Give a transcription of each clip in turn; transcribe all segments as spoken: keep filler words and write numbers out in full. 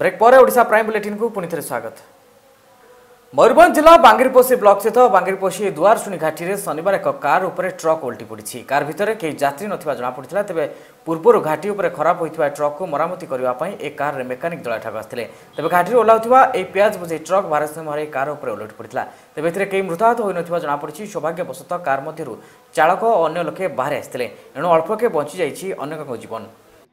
Break पर Odisha prime bulletin को पुणी थे स्वागत। मयूरभंज जिला बांगिरपोशी ब्लॉक स्थित बांगिरपोशी दुआरशुणी घाटी में शनिवार एक कार उपर ट्रक ओल्टी पड़ी। कार भितर कई यात्री नथिबा जଣା पड़िथिला। तेबे पूर्वरु घाटी उपर खराब होइथिबा ट्रक को मरामती करबा पई एक कार रे मेकानिक दल ठाक आस्थिले। तेबे घाटी ओलाउथिबा ए प्याज बोझे ट्रक भारसाम्य हरै कार उपर ओलटि पड़िथिला। तेबे एथिरे कई मृताहत होई नथिबा जଣା पड़िछि। सौभाग्यवशतः कार मध्यरु चालक और अन्य लोके बाहर आस्थिले। एणु अल्पके बंची जाइछि अनेकक जीवन।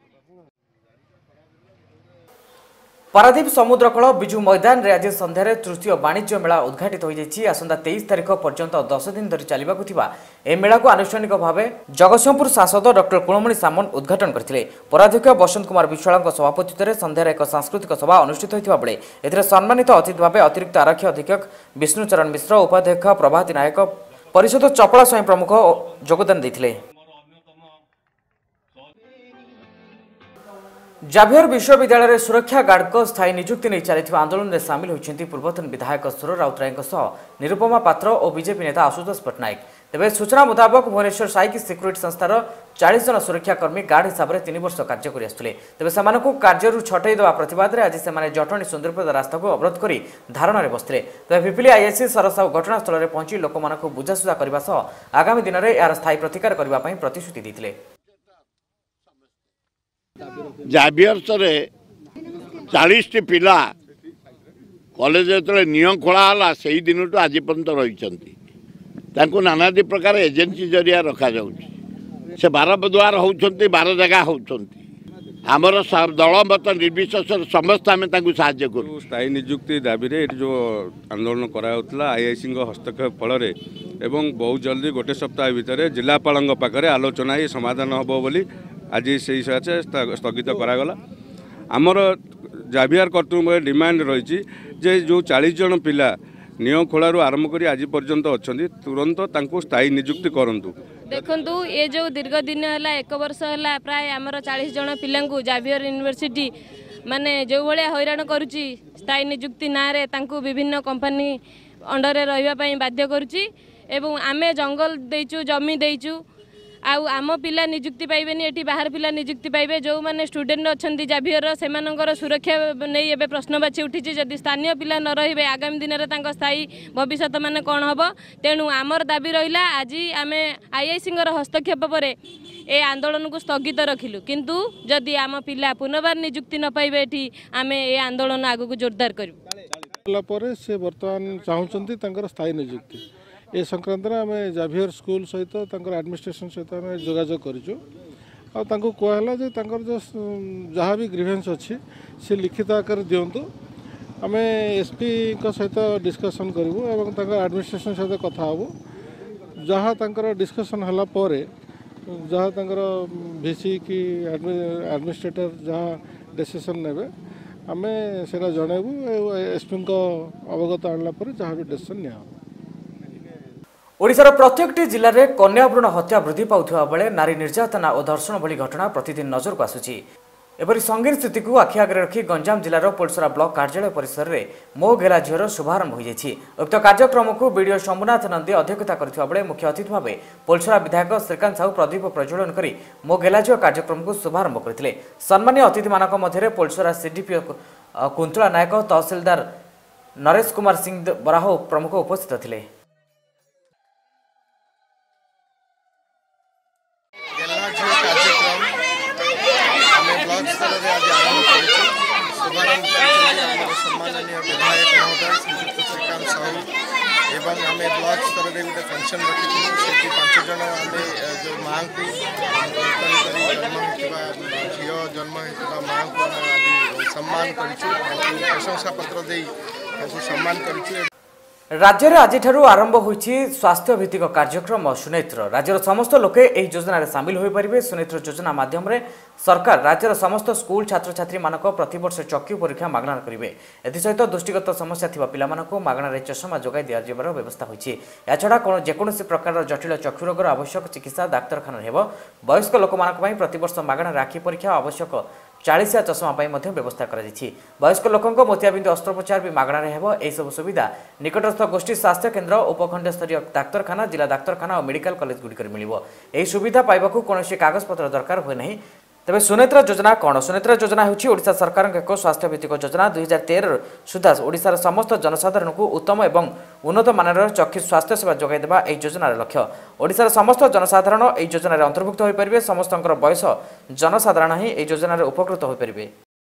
पारादीप समुद्रकूल बिजु मैदान रे आज संध्यारे तृतीय वाणिज्य मेला उद्घाटित हो जाइछि। आसंता तेईस तारिख पर्यंत दस दिन धरी चलिबाकु थिबा ए मेला को आनुष्ठानिक भाव जगतसिंहपुर सांसद डॉक्टर कुलमणि सामंत उद्घाटन करथिले। पराध्यक्ष बसंत कुमार विश्वाल सभापतित्व संध्यारे एक सांस्कृतिक सभा अनुष्ठित होइथिबा बेले एथिरे सम्मानित अतिथि भाव अतिरिक्त आरक्षी अधीक्षक विष्णुचरण मिश्र, उपाध्यक्ष प्रभाती नायक, परिषद चपला स्वयं प्रमुख योगदान दैथिले। जाभियर विश्वविद्यालय सुरक्षा गार्ड को स्थायी नियुक्ति नहीं चली आंदोलन में सामिल होती पूर्वतन विधायक सुर राउतराय निरुपमा पात्र और बीजेपी नेता आशुतोष पट्टनायक। तेज सूचना मुताबक भुवनेश्वर साइक सिक्यूरीटी संस्थार चालीस जन सुरक्षाकर्मी गार्ड हिसाब से तीन वर्ष कार्य करते। तेज से कार्य छटई देवा प्रतिवाद में आज से जटणी सुंदरपद रास्ता को अवरोध कर धारणा में बसते। तेज पिपिली आईएससी सरस साहू घटनास्थल में पहुंची लोक बुझासुझा करने सह आगामी दिन में यार स्थायी प्रतिकार करने प्रतिश्रुति देते। जाभियर्स चालीस टी पिला कॉलेज जो नियम खोला से ही दिन आज पर्यंत रही नानादी प्रकार एजेन्सी जरिया रखा से बार बुधवार होती बार जगह होती आमर दल मत निर्विशेष समस्त आम साहाय्य करूँ। स्थायी नियुक्ति दाबी जो आंदोलन कराला आईआईसी हस्तक्षेप फल एवं बहुत जल्दी गोटे सप्ताह भितर जिलापाल पाखे आलोचना ही समाधान हम बोली आज से हिसाब से स्थगित करागला। आमर जाभियर कर्तृपक्ष डिमांड रही जे जो चालीस जन पिला नियम खोलू आरंभ कर आज पर्यंत अच्छा तुरंत स्थायी नियुक्ति करूँ। देखु ये जो दीर्घ दिन है एक वर्ष है प्राय आमर चालीस जन पिला जाभियर यूनिवर्सिटी माने जो भाई हैरान करुच्ची स्थायी नियुक्ति ना रे तांकु विभिन्न कंपनी अंडर रही बाध्य करुच्ची एवं आमे जंगल देचु जमी देचु आउ आम पिला नियुक्ति पाइबेनी एटी बाहर पिला नियुक्ति पाइबे। जो माने स्टूडेंट अच्छी जाभियर सेमानंकर सुरक्षा नहीं एबे प्रश्नवाची उठी जदि स्थानीय पिला न रहिबे आगामी दिन में स्थायी भविष्य माने कौन हम। तेणु आमर दाबी रहिला आज आमे आईआईसी हस्तक्षेप पर ए आंदोलन को स्थगित रखिलु किंतु जदि आम पिला पुनर्बार नियुक्ति न पाइबे एटी आमे ए आंदोलन आगु जोरदार करू। से वर्तमान चाहूँगी स्थायी नियुक्ति ए संक्रांत आम जाभियर स्कूल सहित एडमिनिस्ट्रेशन सहित आम जोगाजोग करूँ कहला जो जहाँ भी ग्रीवेंस अच्छी से लिखित आकार दिंतु आम एसपी सहित डिस्कसन करूँ और एडमिनिस्ट्रेशन सहित कथा हबू जहाँ डिस्कसन है जहाँ भिसी कि एडमिनिस्ट्रेटर जहाँ डिसीजन ने आम से जनइबू एसपी अवगत आनला जहाँ भी डिसीजन निया। ओडिशार प्रत्येकटी जिले में कन्या भ्रूण हत्या वृद्धि पाउथिबा बेले नारी निर्यातना और धर्षण भली घटना प्रतिदिन नजर को आसुची। एपरी संगीन स्थिति को आखि आगे रखी गंजाम जिलार पोलसरा ब्लॉक कार्यालय परिसर में मो गेला झीर शुभारंभ हो जाइछि। उक्त कार्यक्रम को बीडीओ शंभुनाथ नंदी अध्यक्षता करथिबा बेले मुख्य अतिथि भाव पोलसरा विधायक श्रीकांत साहू प्रदीप प्रज्वलन करी मो गेला झीर कार्यक्रम को शुभारंभ करथिले। सम्मानीय अतिथि मानक मध्य पोलसरा सीडीपीओ कुंतला नायक, तहसीलदार नरेश कुमार सिंह बराह प्रमुख उपस्थित थिले। सम्माननीय विधायक महोदय श्रीयुक्त श्रीकांत साहू एवं आम ब्लॉक स्तर में गोटे फंक्शन रखी से पांच जन आम जो माँ को जन्म होता झील जन्म होता माँ को आज सम्मान कर प्रशंसा पत्र दे सम्मान कर। राज्य में आज आरंभ होइछि स्वास्थ्य भित्तिक कार्यक्रम सुनेत्र। राज्यर समस्त लोके एही योजना सामिल हो पारिबे। सुनेत्र योजना माध्यम रे सरकार राज्यर समस्त स्कूल छात्र छात्री मानक प्रतिवर्ष चक्षु परीक्षा मागणा करिवे। एथि सहित दृष्टिगत समस्या थिबा पिला मानक मागणा रे चश्मा जोगाई दिया जेबार व्यवस्था होइछि। या छडा कोन जेकोनोसी प्रकार जटिल चक्षु रोगर आवश्यक चिकित्सा डाक्तरखाना हेबो। वयस्क लोक मानक पई प्रतिवर्ष मागणा राखी परीक्षा आवश्यक चालीसिया चश्मा व्यवस्था व्यवस्था वयस्क लोकों मोतियाबिंदु अस्त्रोपचार भी मागणार हेबो। एही सब सुविधा निकटस्थ गोष्ठी स्वास्थ्य केन्द्र उपखंड स्तरीय डाक्तरखाना जिला डाक्तरखाना और मेडिकल कॉलेज गुड़िक मिलिबो। एही सुविधा पाइबाकू कोनोसी कागजपत्र दरकार होय नहीं। तेज सुनेत्र योजना कौन? सुनेत्र योजना होची ओडिशा सरकार एक स्वास्थ्य भित्तिक योजना दुई हजार तेरह सुधा ओडिशार समस्त जनसाधारण को उत्तम एवं उन्नत मानर चक्षु स्वास्थ्य सेवा जोगाई देवा एही योजनार लक्ष्य। ओडिशार समस्त जनसाधारण एही योजनार अंतर्भुक्त होई परिबे। समस्त बयस जनसाधारण ही एही योजनार उपकृत होई परिबे।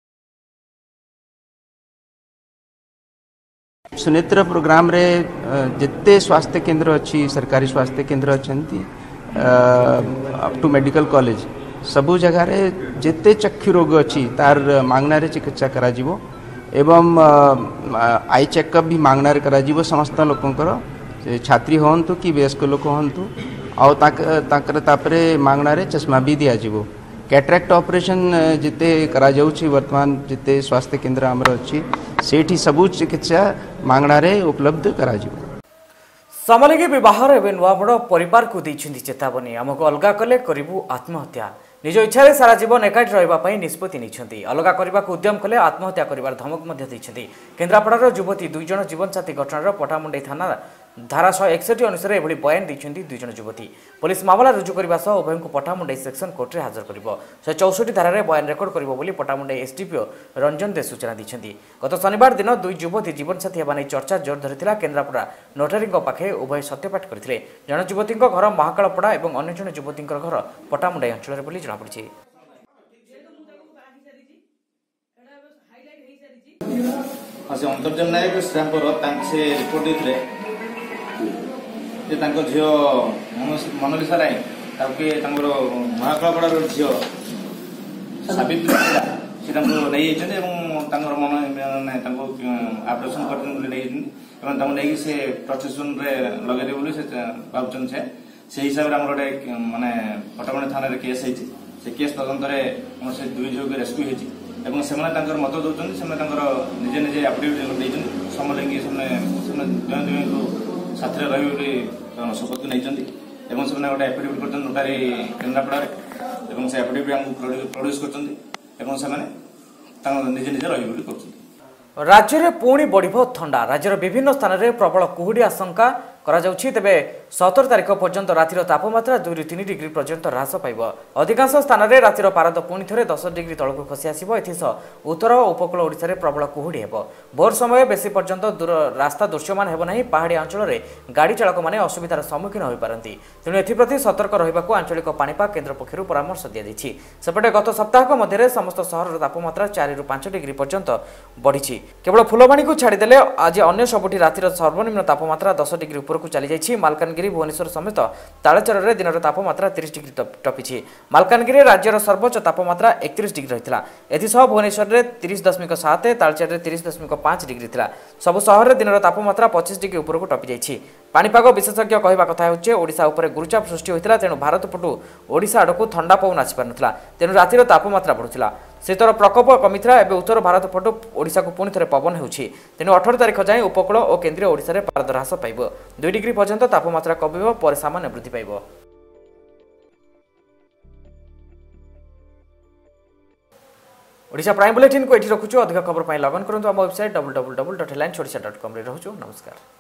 सुनेत्र प्रोग्राम रे जिते स्वास्थ्य केंद्र अच्छी सरकारी स्वास्थ्य केंद्र अच्छा अप टू मेडिकल कॉलेज सबु जगह रे जिते चक्षु रोग अच्छी तार मागना रे चिकित्सा करा जीवो एवं आई चेकअप भी मागना रे करा जीवो। समस्त लोकंकर छात्री होंतु कि वयस्क लोक होंतु आउ ताकर तापरे मागना रे चश्मा भी दिया जीवो। कैटरेक्ट ऑपरेशन जिते करा जाउछि वर्तमान जिते स्वास्थ्य केंद्र हमर अछि सेठी सबु चिकित्सा मागना रे उपलब्ध करा जीवो। समलिंगी विवाह एवं नुआ बड़ परिवार को देइछन्ति चेतावनी। आमको अलगा कले करिबु आत्महत्या। निज इच्छा सारा जीवन एकाठी रही निष्पत्ति नहीं अलग करने को उद्यम कले आत्महत्या कर धमक केन्द्रापड़ार युवती दुईज जीवन साथी घटनार पटामुंडई थाना धारा शहे एकसठी अनुसार एभली बयान देइछन्ति दुईज युवती। पुलिस मामला रुजु करने सह उभय को पटामुंडई सेक्शन कोर्ट में हाजर कर शहे चौसठी धारा बयान रेकर्ड कर पटामुंडई एसडीपीओ रंजन दे सूचना दी। गत शनिवार दिन दुई युवती जीवन साथी होगा चर्चा जोर धरी केन्द्रापड़ा नोटारी पाखे उभय सत्यपाठ करते। जन युवती घर महाकालपड़ा और अन्य जन युवती घर पटामुंडई अंचल में जमापड़ी। अंतर्जन नायक से रिपोर्ट देते झी मोनालिसा राय महाकालपड़ार झी सावित्री से नहीं मन आपरेसन कर से प्रसेसन लगे बोली से भावुन से हिसाब से गोटे मानने पटामुंडई थाना केस से केस तदंतर से दुई झील रेस्क्यू होती से मत दौरान से निजे निजे एफिडेविट समलिंगी दुई साथी रही शपथ नहीं से गोटे एफिडेविट कर नोटारी केन्द्रापड़ा से एफिडेविट आमको प्रोड्यूस कर निजे निजे रही कर। राज्य में पुणी बढ़ थंडा। राज्यर विभिन्न स्थान में प्रबल कुहुड़ी आशंका तेबे सतर तारिख पर्यंत रातिर तापमात्रा दुई रु तीन डिग्री पर्यंत ह्रास पाइब। अधिकांश स्थान में रातिर पारद पुणी थे दस डिग्री तलक खसी आसब। एसह उत्तर और उपकूल ओडिशा रे प्रबल कुहुड़ी हेब। भोर समय बेसी पर्यंत दूर रास्ता दृश्यमान हेब नहीं। पहाड़िया अंचल में गाड़ी चालक मैंने असुविधार सम्मुखीन हो पारती। तेणु एप्रति सतर्क रहिबाकु आंचलिक पाणीपाग केन्द्र पक्षरु परामर्श दिया। सेपटे गत सप्ताह मध्य समस्त सहर तापमात्रा चार रु पांच डिग्री पर्यंत बढ़ी। केवल फुलबाणी को छाड़देले आज अन्य सबुठी रातिर सर्वनिम्न तापमात्रा दस डिग्री ऊपर को चली जाइछि। मालकानगिरी भुवनेश्वर समेत तालचर में दिन तापमात्रा तीस डिग्री टपिछि। मालकानगिरी राज्यर सर्वोच्च तापमात्रा एकतीस डिग्री रही। एसह भुवनेश्वर में तीस दशमिक सात तालचर में तीस दशमिक पांच डिग्री था। सबु सहर में दिन तापमात्रा पच्चीस डिग्री ऊपर को टपि जाइछि। पाणीपाग विशेषज्ञ कहवा कथा होचे ओडिशा उपरे गुरुचाप सृष्टि होइतिला। तेणु भारत पटु ओडिशा आड़क थंडा पवन आसी पारुनथिला। तेणु रातिर तापमात्रा बढ़ुथिला। शीतर प्रकोप कमिथिला। एबे उत्तर भारत पटु ओडिशा को पुणी थे पवन होउछि। तेणु अठारह तारिख जाए उपकूल और केन्द्रीय ओडिशा रे पारद ह्रास पाइब। दुई डिग्री पर्यंत तापमात्रा कमिब पर सामान्य वृद्धि पाइब। ओडिशा प्राइम बुलेटिन को एठी रखुछु। अधिक खबर पाई लगन करंतु हम website double double double dot headlines Odisha dot com रे रहउछु। नमस्कार।